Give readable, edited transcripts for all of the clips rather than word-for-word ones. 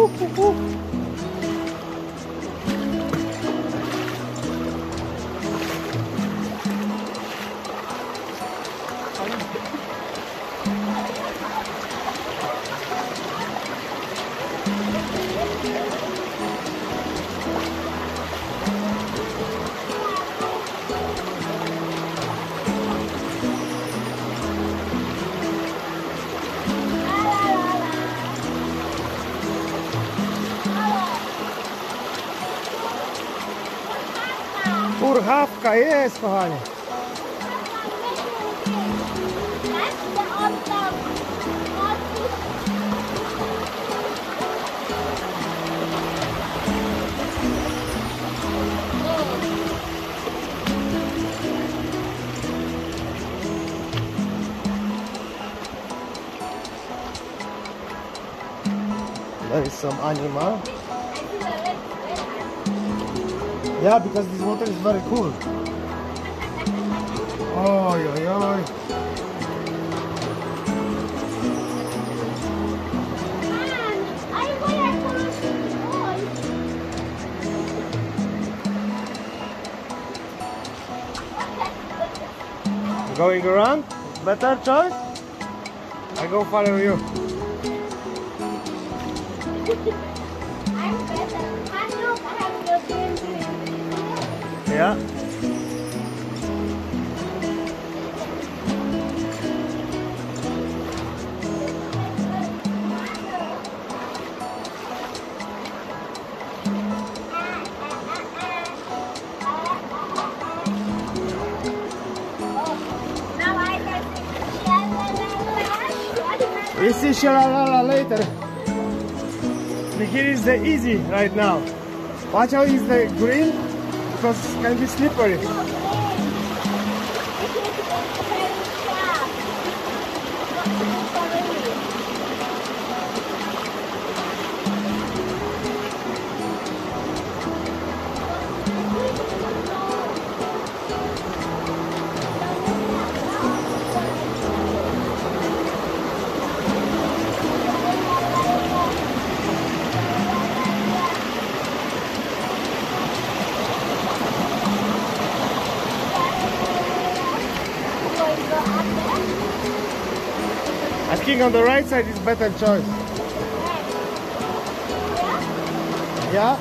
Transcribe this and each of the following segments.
Purchawka jest, kochanie. There is some animal. Yeah, because this water is very cool. Oj, oj, oj. Going around? Better choice? I go follow you. I'm better. I know I have your dream. Yeah. Now I can see. We see Shalalala later. Here is the easy right now. Watch out, is the green because it can be slippery. I think on the right side is better choice. Yeah?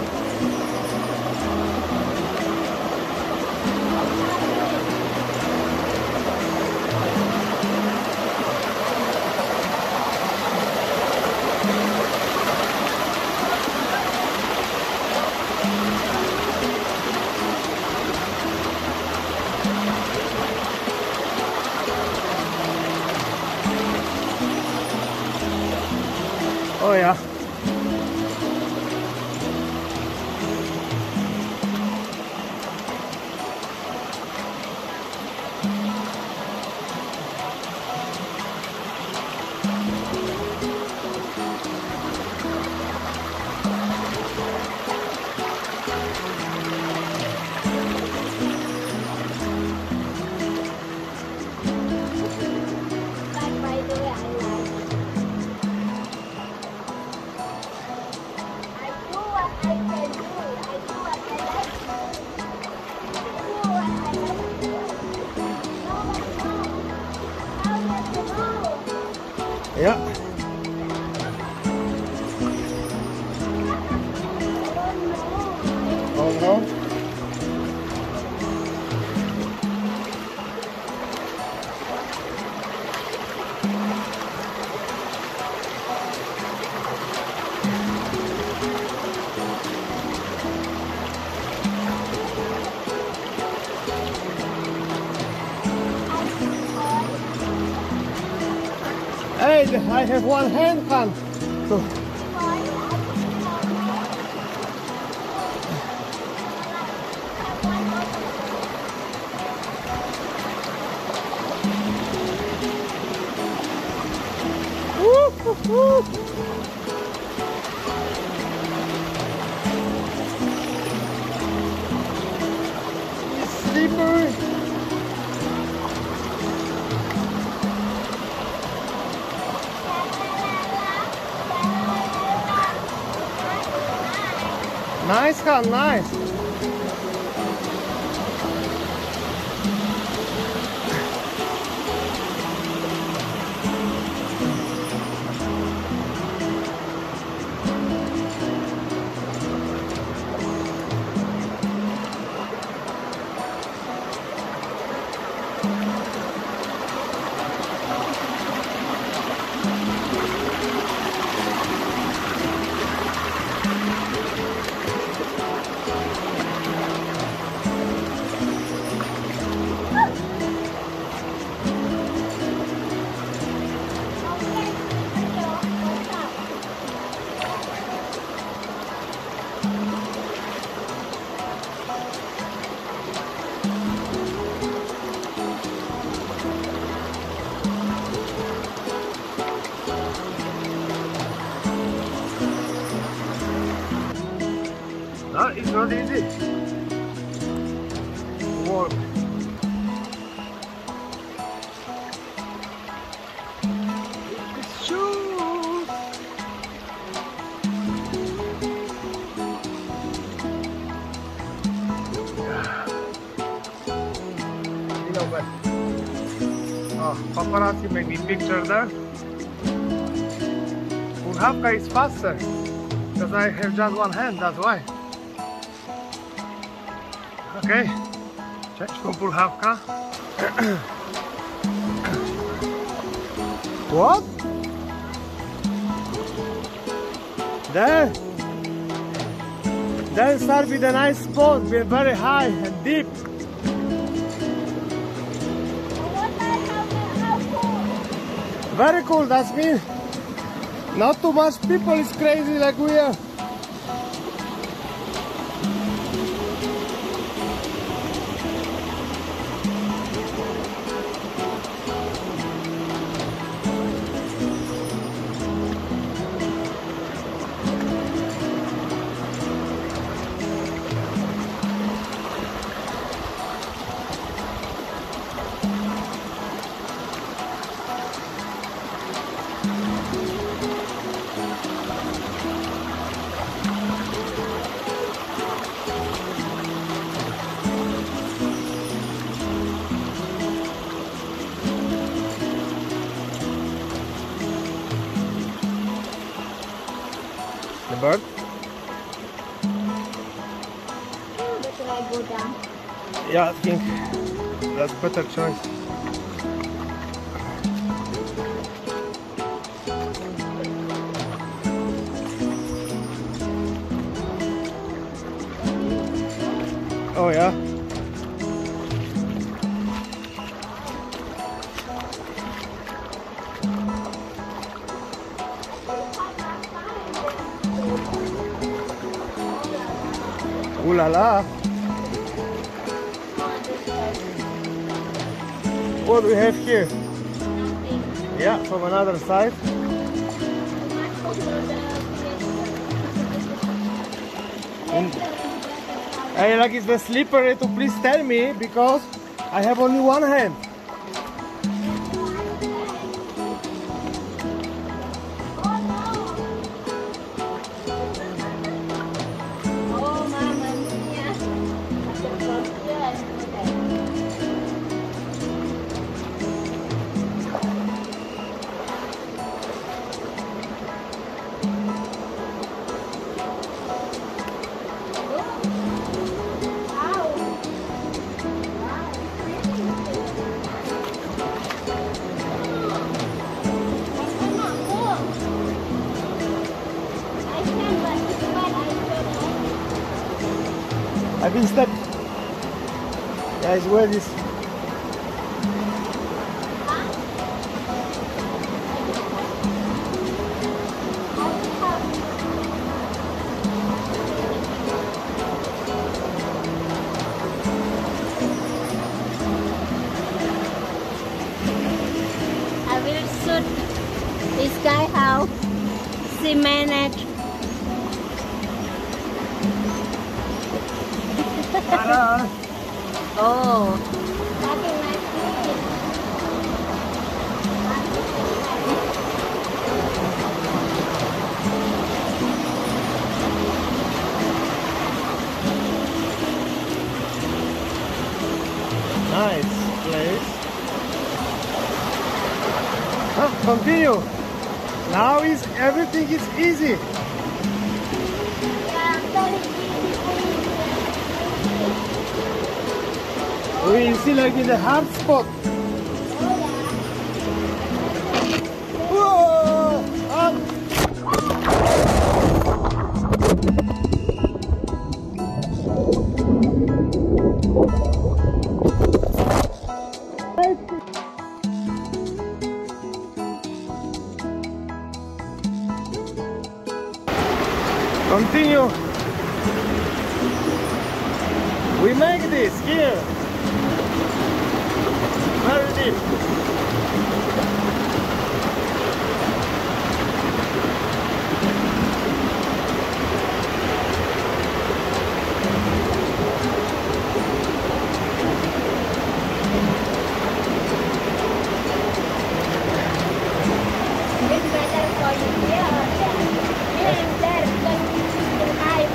Oh yeah. Yeah. Oh no. Hey, I have one hand pan. So. It's slippery. Nice car, nice. No, it's not easy. Warm. It's shoes. You know what? Oh, paparazzi made me picture there. Burhavka is faster because I have just one hand, that's why. Okay, change for Burhavka. What? There start with a nice spot, be very high and deep. Very cool, that's mean not too much people is crazy like we are. The bird? Better I go down. Yeah, I think that's better choice. Oh yeah. Ooh la la. What do we have here? Yeah, from another side. Hey, like it's the slippery to please tell me because I have only one hand. Oh, Mama Mia. I've been stuck. Guys, where is? I will shoot this guy how she managed. Oh. continue. Now is everything is easy. We see like in the hard spot. Whoa! Up. Continue. We make this here. Very deep. It's better for you here or there. Here and there, because you can hide.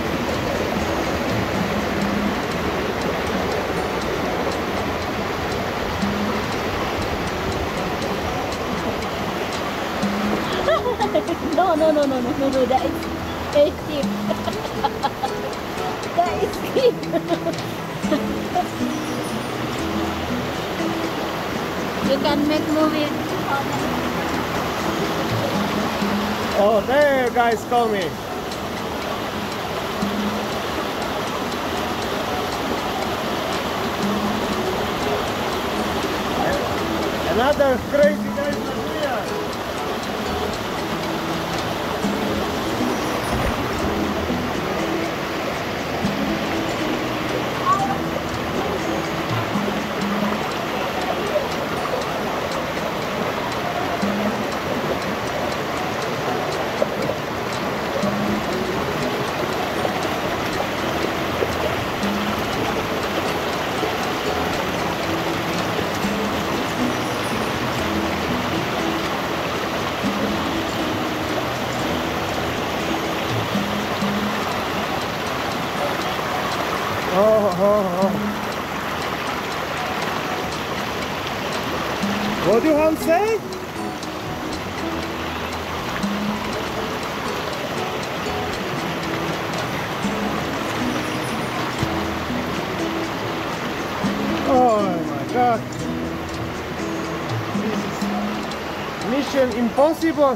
No, that is steep. That is steep. You can make movie. Oh, there guys call me. Another crazy guys are here. Oh. What do you want to say? Oh my God. This is mission impossible.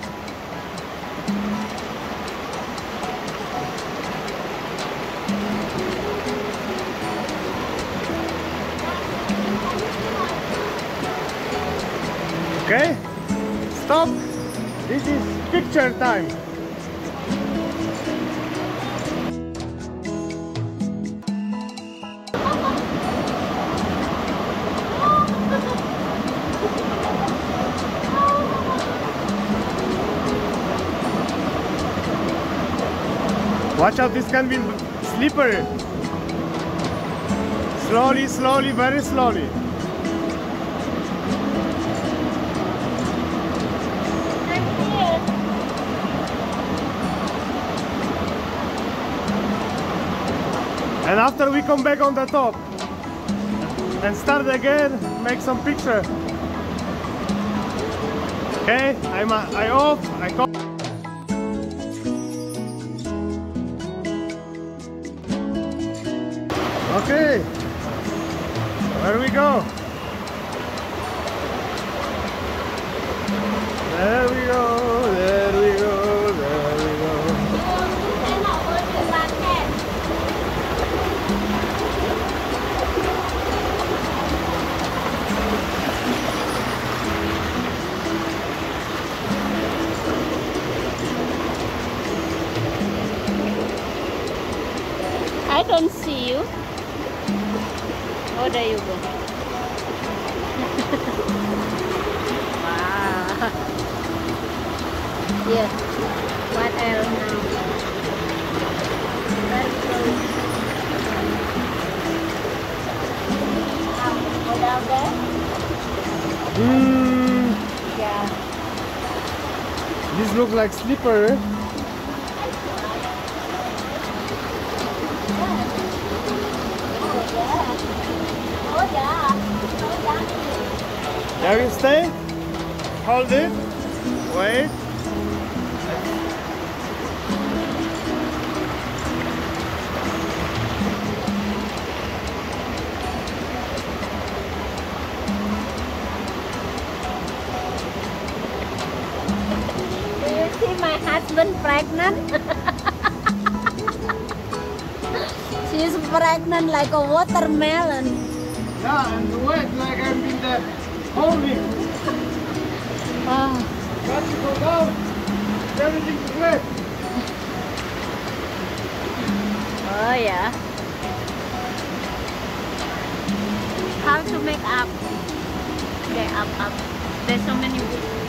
Okay, stop. This is picture time. Watch out, this can be slippery. Slowly, very slowly. And after we come back on the top and start again, make some picture. Okay, I off, I come. Okay, where we go? There we go, there we go, there we go. I don't see you. Oh, there you go. Wow. Yeah. What else now? Very close. Go down there? Yeah. This looks like slippery. Oh yeah. There you stay? Hold it. Wait. Do you see my husband pregnant? She's pregnant like a watermelon. Yeah, and wet like I've been there holding. Oh, Got to go down. Everything is wet. oh yeah. How to make up? Okay, up. There's so many.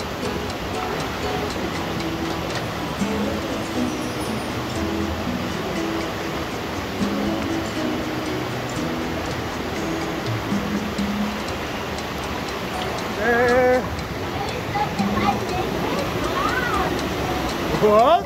What?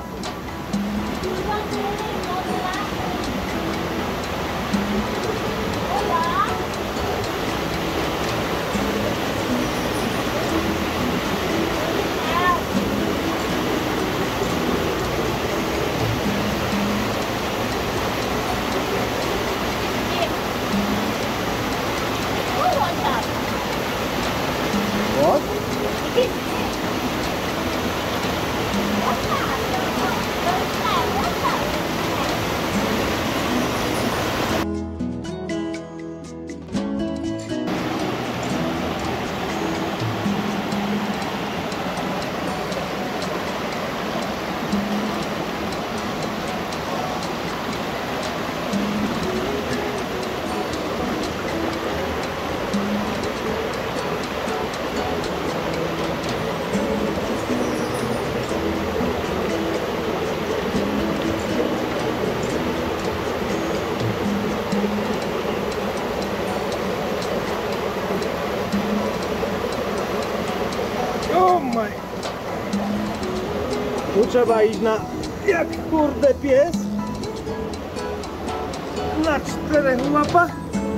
What? Oh my! Tu trzeba iść na jak kurde pies na 4 łapach.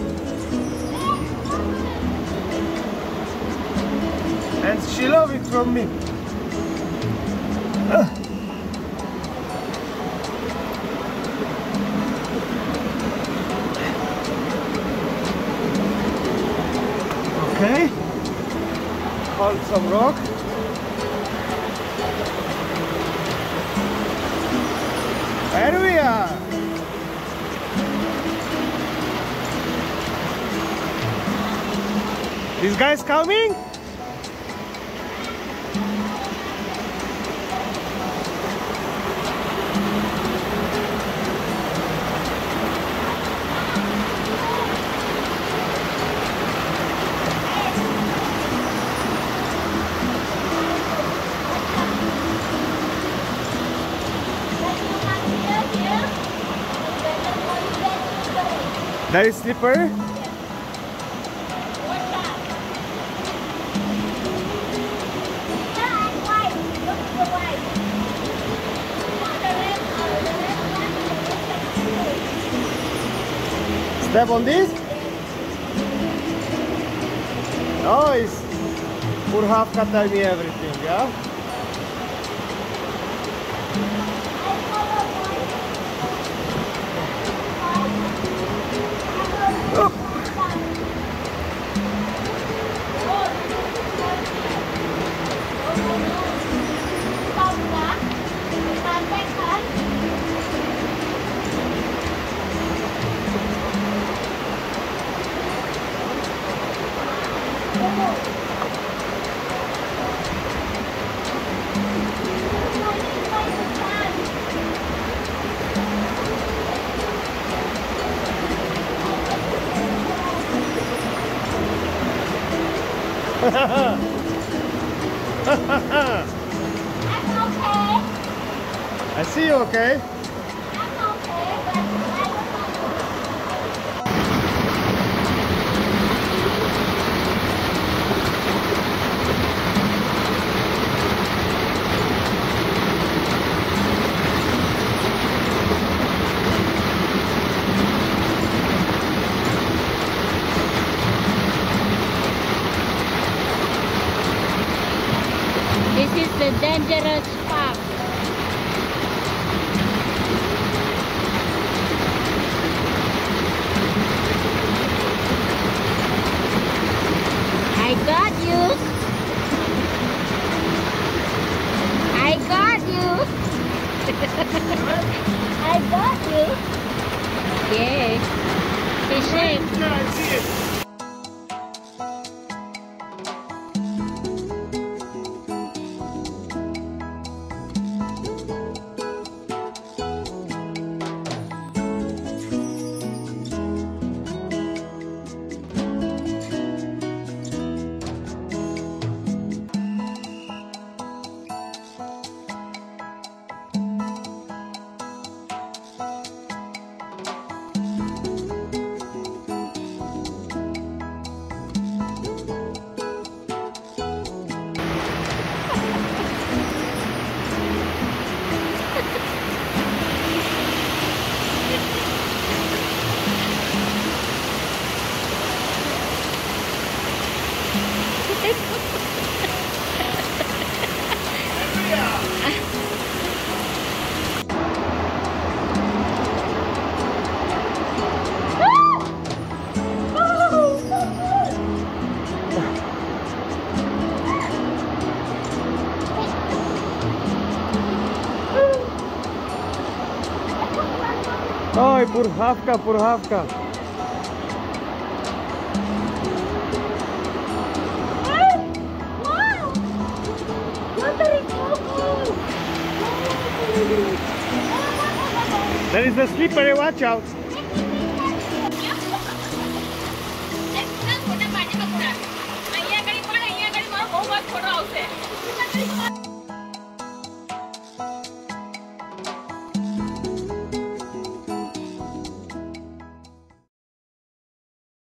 And she love it from me. Okay. Hold some rock. There we are. This guy's coming? That is slipper. Step on this. Oh, it's Urhavka tell me everything, yeah? I'm okay. I see you okay. I'm okay, but I don't know. I got you. Yeah. Fishing. Yeah, I see it. Oj, purchawka, purchawka. Wow! Water is so cool. There is a slippery, watch out.